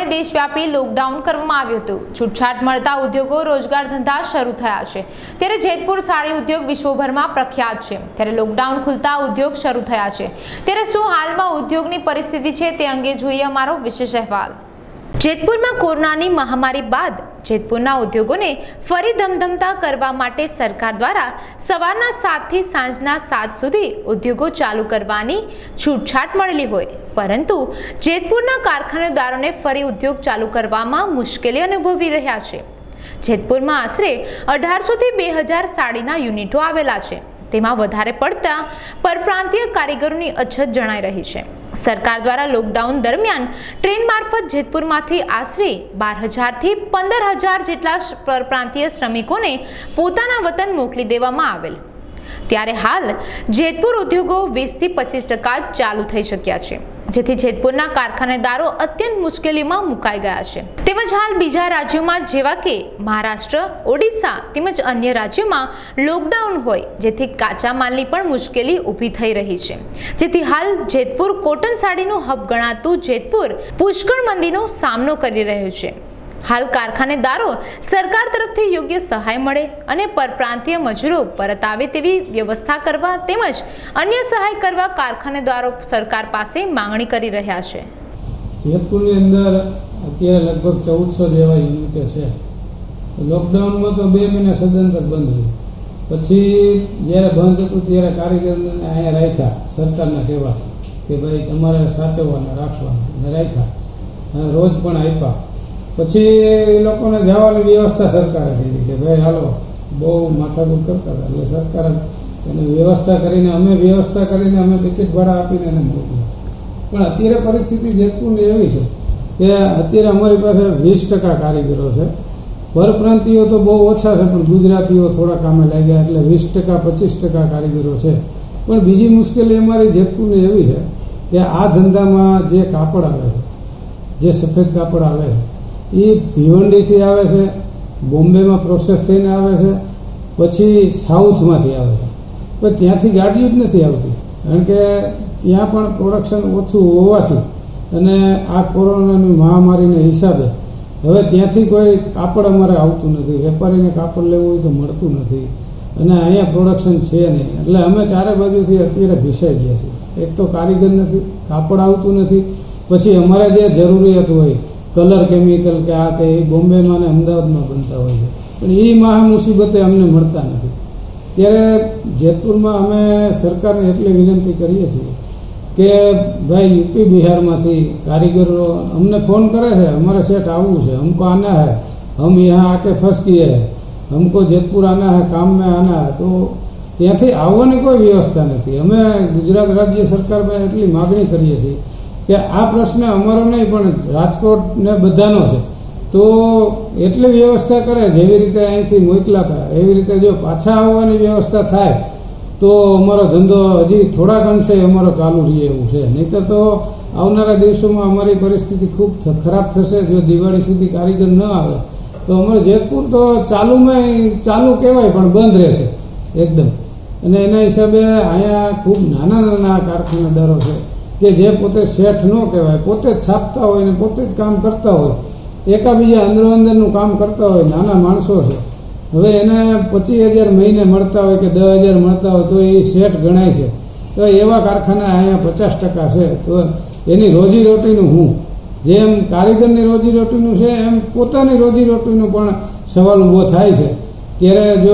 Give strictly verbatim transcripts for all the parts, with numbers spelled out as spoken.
પ્રમાણે દેશવ્યાપી લોકડાઉન કરવામાં આવ્યું હતું। છૂટછાટ મળતા ઉદ્યોગો રોજગાર ધંધા શરૂ થયા છે। ત્યારે જેતપુર સાડી ઉદ્યોગ વિશ્વભરમાં પ્રખ્યાત છે, ત્યારે લોકડાઉન ખુલતા ઉદ્યોગ શરૂ થયા છે। ત્યારે શું હાલમાં ઉદ્યોગની પરિસ્થિતિ છે તે અંગે જોઈએ અમારો વિશેષ અહેવાલ। જેતપુરમાં કોરોનાની મહામારી બાદ જેતપુરના ઉદ્યોગોને ફરી ધમધમતા કરવા માટે સરકાર દ્વારા સવારના સાત થી સાંજના સાત સુધી ઉદ્યોગો ચાલુ કરવાની છૂટછાટ મળેલી હોય, પરંતુ જેતપુરના કારખાનેદારોને ફરી ઉદ્યોગ ચાલુ કરવામાં મુશ્કેલી અનુભવી રહ્યા છે। જેતપુરમાં આશરે અઢારસો થી બે હજાર સાડીના યુનિટો આવેલા છે, તેમાં વધારે પડતા પરપ્રાંતીય કારીગરોની અછત જણાઈ રહી છે। સરકાર દ્વારા લોકડાઉન દરમિયાન ટ્રેન મારફત જેતપુરમાંથી આશરે બાર હજાર થી પંદર હજાર જેટલા પરપ્રાંતીય શ્રમિકોને પોતાના વતન મોકલી દેવામાં આવેલ, ત્યારે હાલ જેતપુર ઉદ્યોગો વીસ થી પચીસ ટકા ચાલુ થઈ શક્યા છે, જેથી જેતપુરના કારખાનેદારો અત્યંત મુશ્કેલીમાં મુકાઈ ગયા છે। તેમજ હાલ બીજા રાજ્યોમાં જેવા કે મહારાષ્ટ્ર, ઓડિશા તેમજ અન્ય રાજ્યોમાં લોકડાઉન હોય, જેથી કાચા માલની પણ મુશ્કેલી ઊભી થઈ રહી છે, જેથી હાલ જેતપુર કોટન સાડીનું હબ ગણાતું જેતપુર પુષ્કળ મંદીનો સામનો કરી રહ્યું છે। હાલ કારખાનેદારો સરકાર તરફથી યોગ્ય સહાય મળે અને પરપ્રાંતીય મજૂરો પરત આવે તેવી વ્યવસ્થા કરવા તેમજ અન્ય સહાય કરવા કારખાનેદારો સરકાર પાસે માંગણી કરી રહ્યા છે। જેતપુરની અંદર અત્યારે લગભગ ચૌદસો જેવા યુનિટો છે। લોકડાઉનમાં તો બે મહિના સદંતર બંધ હતું, પછી જ્યારે બંધ હતું ત્યારે કારીગરને અહીંયા રાખ્યા સરકારના કહેવાથી કે ભાઈ તમારે સાચવવાના રાખવાના, અને રાખ્યા, રોજ પણ આપ્યા। પછી એ લોકોને જવાની વ્યવસ્થા સરકારે કરી કે ભાઈ હાલો, બહુ માથાકૂટ કરતા હતા, એટલે સરકારે એને વ્યવસ્થા કરીને અમે વ્યવસ્થા કરીને અમે ટિકિટ ભાડા આપીને એને મોકલ્યા। પણ અત્યારે પરિસ્થિતિ જેતપુરની એવી છે કે અત્યારે અમારી પાસે વીસ ટકા કારીગરો છે, પરપ્રાંતિયો તો બહુ ઓછા છે, પણ ગુજરાતીઓ થોડા કામે લાગ્યા એટલે વીસ ટકા પચીસ ટકા કારીગરો છે। પણ બીજી મુશ્કેલી અમારી જેતપુરની એવી છે કે આ ધંધામાં જે કાપડ આવે છે, જે સફેદ કાપડ આવે છે એ ભિવંડીથી આવે છે, બોમ્બેમાં પ્રોસેસ થઈને આવે છે, પછી સાઉથમાંથી આવે છે, પણ ત્યાંથી ગાડીઓ જ નથી આવતી, કારણ કે ત્યાં પણ પ્રોડક્શન ઓછું હોવાથી અને આ કોરોનાની મહામારીના હિસાબે હવે ત્યાંથી કોઈ કાપડ અમારે આવતું નથી, વેપારીને કાપડ લેવું હોય તો મળતું નથી, અને અહીંયા પ્રોડક્શન છે નહીં, એટલે અમે ચારે બાજુથી અત્યારે ભીસાઈ ગયા છીએ। એક તો કારીગર નથી, કાપડ આવતું નથી, પછી અમારે જે જરૂરિયાત હોય કલર કેમિકલ કે આ તે એ બોમ્બેમાં અને અમદાવાદમાં બનતા હોય છે, પણ એ મહા મુસીબતે અમને મળતા નથી। ત્યારે જેતપુરમાં અમે સરકારને એટલી વિનંતી કરીએ છીએ કે ભાઈ યુપી બિહારમાંથી કારીગરો અમને ફોન કરે છે, અમારે સેટ આવવું છે, हमको आना है, हम यहाँ आके फंस गए हैं, हमको જેતપુર आना है, काम में आना है, તો ત્યાંથી આવવાની કોઈ વ્યવસ્થા નથી। અમે ગુજરાત રાજ્ય સરકારમાં એટલી માગણી કરીએ છીએ કે આ પ્રશ્ન અમારો નહીં પણ રાજકોટ ને બધાનો છે, તો એટલી વ્યવસ્થા કરે જેવી રીતે અહીંથી મોકલા હતા એવી રીતે જો પાછા આવવાની વ્યવસ્થા થાય તો અમારો ધંધો હજી થોડાક અંશે અમારો ચાલુ રહે એવું છે, નહીંતર તો આવનારા દિવસોમાં અમારી પરિસ્થિતિ ખૂબ ખરાબ થશે। જો દિવાળી સુધી કારીગર ન આવે તો અમારે જેતપુર તો ચાલુમાં ચાલુ કહેવાય પણ બંધ રહેશે એકદમ, અને એના હિસાબે અહીંયા ખૂબ નાના નાના કારખાનેદારો છે કે જે પોતે શેઠ ન કહેવાય, પોતે જ છાપતા હોય ને પોતે જ કામ કરતા હોય, એકાબીજા અંદરો અંદરનું કામ કરતા હોય, નાના માણસો છે। હવે એને પચીસ હજાર મહિને મળતા હોય કે દસ હજાર મળતા હોય તો એ શેઠ ગણાય છે, તો એવા કારખાના અહીંયા પચાસ ટકા છે, તો એની રોજીરોટીનું હું જેમ કારીગરની રોજીરોટીનું છે એમ પોતાની રોજીરોટીનો પણ સવાલ ઊભો થાય છે। ત્યારે જો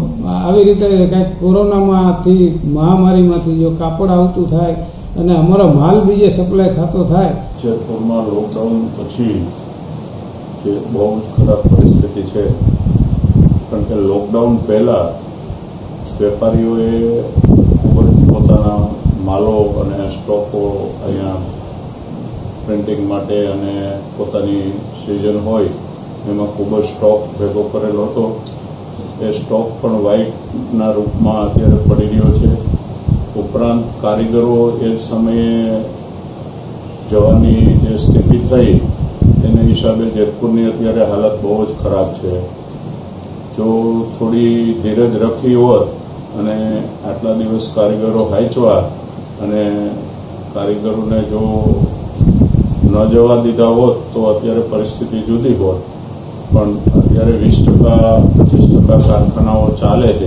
આવી રીતે કંઈક કોરોનામાંથી મહામારીમાંથી જો કાપડ આવતું થાય અને અમારો માલ બીજે સપ્લાય થતો થાય। જેતપુરમાં લોકડાઉન પછી જે બહુ જ ખરાબ પરિસ્થિતિ છે, કારણ કે લોકડાઉન પહેલાં વેપારીઓએ ખૂબ જ પોતાના માલો અને સ્ટોકો અહીંયા પ્રિન્ટિંગ માટે અને પોતાની સિઝન હોય એમાં ખૂબ જ સ્ટોક ભેગો કરેલો હતો। એ સ્ટોક પણ વ્હાઇટના રૂપમાં અત્યારે પડી રહ્યો છે। ઉપરાંત કારીગરો એ સમયે જવાની જે સ્થિતિ થઈ તેને હિસાબે જેતપુરની અત્યારે હાલત બહુ જ ખરાબ છે। જો થોડી ધીરજ રાખી હોત અને આટલા દિવસ કારીગરો હાંચવા અને કારીગરોને જો ન જવા દીધા હોત તો અત્યારે પરિસ્થિતિ જુદી હોત, પણ અત્યારે વીસ ટકા પચીસ ટકા કારખાનાઓ ચાલે છે.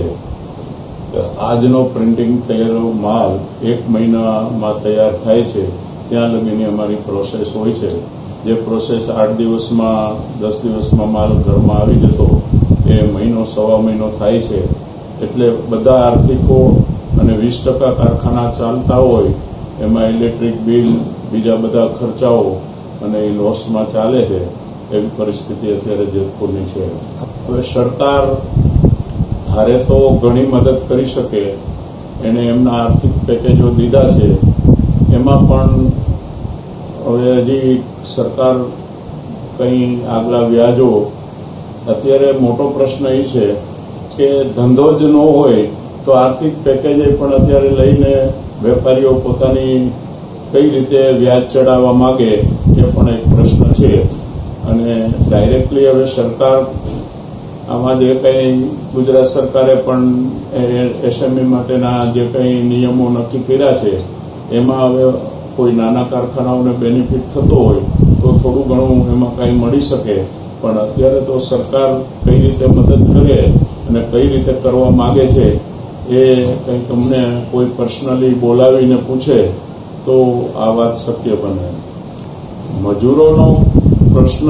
આજનો પ્રિન્ટિંગ થયેલો માલ એક મહિનામાં તૈયાર થાય છે, ત્યાં લગીની અમારી પ્રોસેસ હોય છે. જે પ્રોસેસ આઠ દિવસમાં દસ દિવસમાં માલ ઘરમાં આવી જતો એ મહિનો સવા મહિનો થાય છે. એટલે બધા આર્થિકો અને વીસ ટકા કારખાના ચાલતા હોય એમાં ઇલેક્ટ્રિક બિલ, બીજા બધા ખર્ચાઓ અને એ લોસમાં ચાલે છે. એવી પરિસ્થિતિ અત્યારે જેતપુરની છે. હવે સરકાર ધારે તો ઘણી મદદ કરી શકે, એને એમના આર્થિક પેકેજો દીધા છે, એમાં પણ હવે હજી સરકાર કંઈ આગલા વ્યાજો, અત્યારે મોટો પ્રશ્ન એ છે કે ધંધો જ ન હોય તો આર્થિક પેકેજે પણ અત્યારે લઈને વેપારીઓ પોતાની કઈ રીતે વ્યાજ ચડાવવા માગે એ પણ એક પ્રશ્ન છે. અને ડાયરેક્ટલી હવે સરકાર આમાં જે કંઈ ગુજરાત સરકારે પણ એસએમઈ માટેના જે કંઈ નિયમો નક્કી કર્યા છે એમાં હવે કોઈ નાના કારખાનાઓને બેનિફિટ થતો હોય તો થોડું ઘણું એમાં કંઈ મળી શકે. પણ અત્યારે તો સરકાર કઈ રીતે મદદ કરે અને કઈ રીતે કરવા માગે છે એ કંઈક અમને કોઈ પર્સનલી બોલાવીને પૂછે તો આ વાત શક્ય બને. મજૂરોનો પ્રશ્ન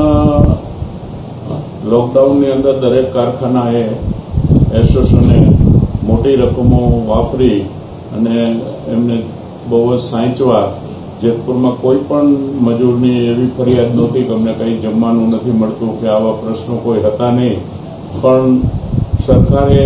લોકડાઉનની અંદર દરેક કારખાનાએ એસોસિએશને મોટી રકમો વાપરી અને એમને બહુ જ સાંચવા. જેતપુરમાં કોઈ પણ મજૂરની એવી ફરિયાદ નહોતી કે અમને કંઈ જમવાનું નથી મળતું કે આવા પ્રશ્નો કોઈ હતા નહીં. પણ સરકારે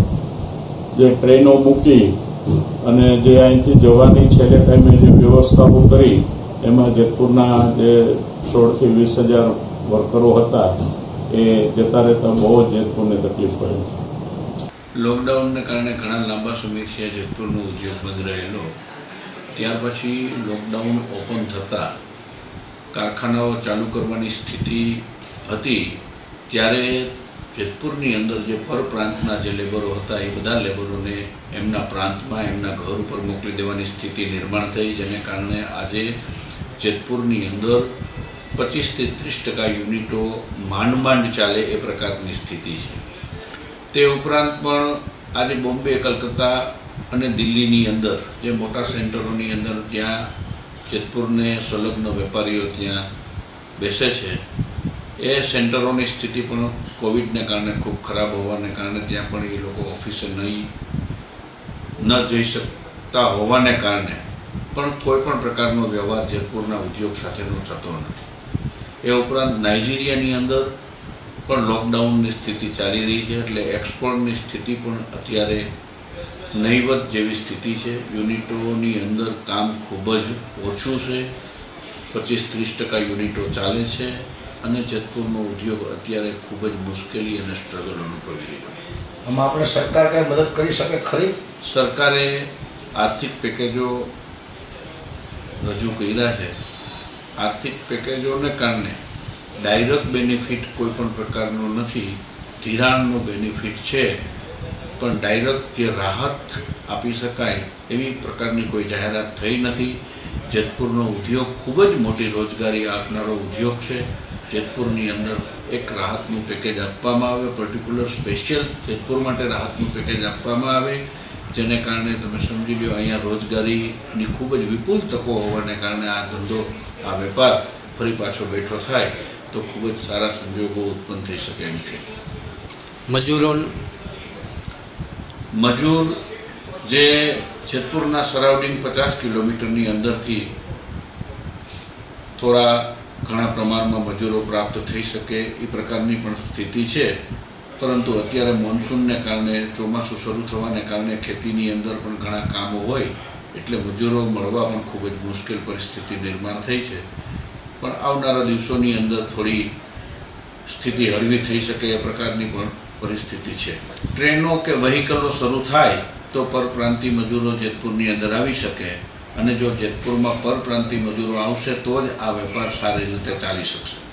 જે ટ્રેનો મૂકી અને જે અહીંથી જવાની છેલ્લે ટાઈમે જે વ્યવસ્થાઓ કરી એમાં જેતપુરના જે સોળથી વીસ હજાર વર્કરો હતા એ જતા રહેતા બહુ જ જેતપુરને તકલીફ પડે છે. લોકડાઉનને કારણે ઘણા લાંબા સમયથી જેતપુરનો ઉદ્યોગ બંધ રહેલો. ત્યાર પછી લોકડાઉન ઓપન થતાં કારખાનાઓ ચાલુ કરવાની સ્થિતિ હતી ત્યારે જેતપુરની અંદર જે પરપ્રાંતના જે લેબરો હતા એ બધા લેબરોને એમના પ્રાંતમાં એમના ઘર ઉપર મોકલી દેવાની સ્થિતિ નિર્માણ થઈ, જેને કારણે આજે જેતપુરની અંદર પચીસથી ત્રીસ ટકા યુનિટો માંડ માંડ ચાલે એ પ્રકારની સ્થિતિ છે. તે ઉપરાંત પણ આજે બોમ્બે, કલકત્તા અને દિલ્હીની અંદર જે મોટા સેન્ટરોની અંદર જ્યાં જેતપુરને સંલગ્ન વેપારીઓ ત્યાં બેસે છે એ સેન્ટરોની સ્થિતિ પણ કોવિડને કારણે ખૂબ ખરાબ હોવાને કારણે ત્યાં પણ એ લોકો ઓફિસે નહીં ન જઈ શકતા હોવાને કારણે પણ કોઈ પણ પ્રકારનો વ્યવહાર જેતપુરના ઉદ્યોગ સાથેનો થતો નથી. એ ઉપરાંત નાઇજીરિયાની અંદર પણ લોકડાઉનની સ્થિતિ ચાલી રહી છે, એટલે એક્સપોર્ટની સ્થિતિ પણ અત્યારે નહીવત જેવી સ્થિતિ છે. યુનિટોની અંદર કામ ખૂબ જ ઓછું છે, પચીસ ત્રીસ ટકા યુનિટો ચાલે છે અને જેતપુરનો ઉદ્યોગ અત્યારે ખૂબ જ મુશ્કેલી અને સ્ટ્રગલ અનુભવી રહ્યો છે. આમાં આપણે સરકાર કઈ મદદ કરી શકે ખરી? સરકારે આર્થિક પેકેજો રજૂ કર્યા છે. આર્થિક પેકેજોને કારણે ડાયરેક્ટ બેનિફિટ કોઈ પણ પ્રકારનો નથી, ધિરાણનો બેનિફિટ છે, પણ ડાયરેક્ટ જે રાહત આપી શકાય એવી પ્રકારની કોઈ જાહેરાત થઈ નથી. જેતપુરનો ઉદ્યોગ ખૂબ જ મોટી રોજગારી આપનારો ઉદ્યોગ છે. જેતપુરની અંદર એક રાહતનું પેકેજ આપવામાં આવે, પર્ટિક્યુલર સ્પેશિયલ જેતપુર માટે રાહતનું પેકેજ આપવામાં આવે, જેને કારણે તમે સમજી લો અહીંયા રોજગારીની ખૂબ જ વિપુલ તકો હોવાને કારણે આ ધંધો, આ વેપાર ફરી પાછો બેઠો થાય તો ખૂબ જ સારા સંજોગો ઉત્પન્ન થઈ શકે એમ છે. મજૂરો મજૂર જે જેતપુરના સરાઉન્ડિંગ પચાસ કિલોમીટરની અંદરથી થોડા ઘણા પ્રમાણમાં મજૂરો પ્રાપ્ત થઈ શકે એ પ્રકારની પણ સ્થિતિ છે, પરંતુ અત્યારે મોન્સૂનને કારણે, ચોમાસું શરૂ થવાને કારણે ખેતીની અંદર પણ ઘણા કામો હોય એટલે મજૂરો મળવા પણ ખૂબ જ મુશ્કેલ પરિસ્થિતિ નિર્માણ થઈ છે. પણ આવનારા દિવસોની અંદર થોડી સ્થિતિ હળવી થઈ શકે એ પ્રકારની પણ પરિસ્થિતિ છે. ટ્રેનો કે વ્હીકલો શરૂ થાય તો પરપ્રાંતીય મજૂરો જેતપુરની અંદર આવી શકે અને જો જેતપુરમાં પરપ્રાંતીય મજૂરો આવશે તો જ આ વેપાર સારી રીતે ચાલી શકશે.